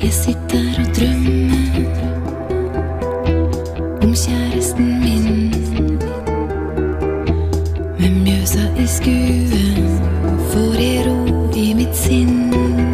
Jeg sitter og drømmer om kjæresten min. Med Mjøsa i skuen får jeg ro i mitt sinn.